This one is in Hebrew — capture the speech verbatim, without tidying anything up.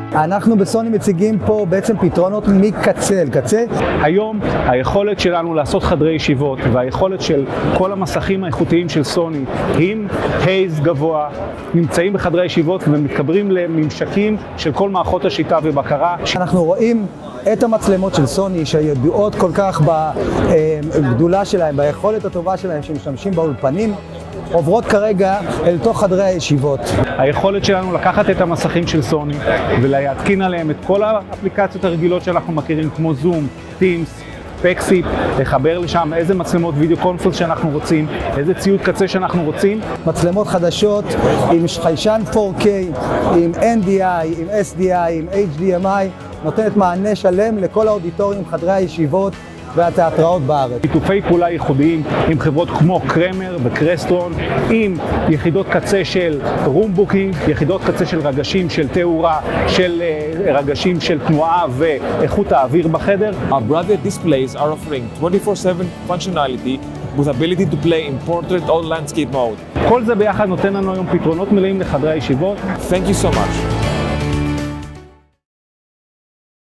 אנחנו בסוני מציגים פה בעצם פתרונות מקצה אל קצה. היום היכולת שלנו לעשות חדרי ישיבות והיכולת של כל המסכים האיכותיים של סוני עם הייז גבוה נמצאים בחדרי ישיבות ומתקברים לממשקים של כל מערכות השיטה ובקרה. אנחנו רואים את המצלמות של סוני שידועות כל כך בגדולה שלהם, ביכולת הטובה שלהם שמשתמשים באולפנים, עוברות כרגע אל תוך חדרי הישיבות. היכולת שלנו לקחת את המסכים של סוני ולהתקין עליהם את כל האפליקציות הרגילות שאנחנו מכירים כמו זום, טימס, פקסיפ, לחבר לשם איזה מצלמות וידאו קונפרנס שאנחנו רוצים, איזה ציוד קצה שאנחנו רוצים. מצלמות חדשות עם חיישן פור קיי, עם אן די איי, עם אס די איי, עם אייץ' די אם איי, נותנת מענה שלם לכל האודיטורים, חדרי הישיבות והתיאטראות בארץ. שיתופי פעולה ייחודיים עם חברות כמו קרמר וקרסטרון, עם יחידות קצה של רום בוקינג, יחידות קצה של רגשים של תאורה, של רגשים של תנועה ואיכות האוויר בחדר. Our Bravia displays are offering twenty-four seven functionality with ability to play in portrait or landscape mode. כל זה ביחד נותן לנו היום פתרונות מלאים לחדרי הישיבות. Thank you so much.